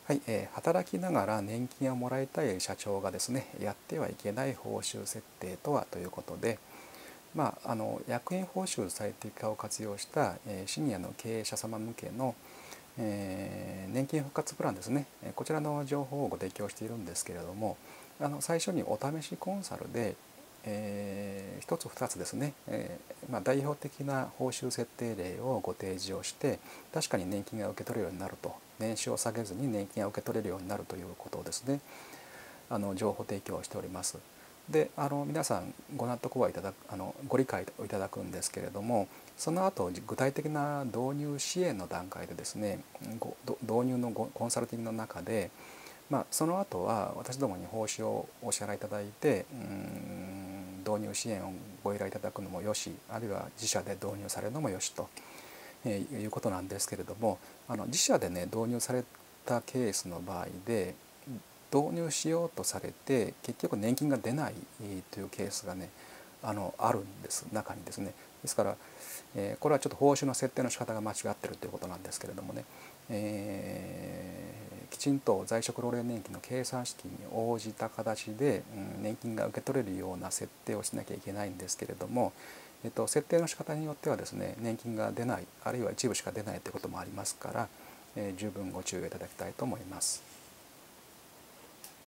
はい、働きながら年金をもらいたい社長がですね、やってはいけない報酬設定とはということで、役員報酬最適化を活用した、シニアの経営者様向けの、年金復活プランですね、こちらの情報をご提供しているんですけれども、最初にお試しコンサルで、1つ2つですね、代表的な報酬設定例をご提示をして、確かに年金が受け取れるようになると、年収を下げずに年金が受け取れるようになるということをですね、情報提供をしております。で、皆さんご納得はいただく、ご理解をいただくんですけれども、その後具体的な導入支援の段階でですね、導入のコンサルティングの中で、その後は私どもに報酬をお支払いいただいて、導入支援をご依頼いただくのもよし、あるいは自社で導入されるのもよしということなんですけれども、自社でね導入されたケースの場合で、導入しようとされて結局年金が出ないというケースがね、あるんです、中にですね。ですから、これはちょっと報酬の設定の仕方が間違ってるということなんですけれどもね、きちんと在職老齢年金の計算式に応じた形で、年金が受け取れるような設定をしなきゃいけないんですけれども、設定の仕方によってはですね、年金が出ない、あるいは一部しか出ないということもありますから、十分ご注意いただきたいと思います。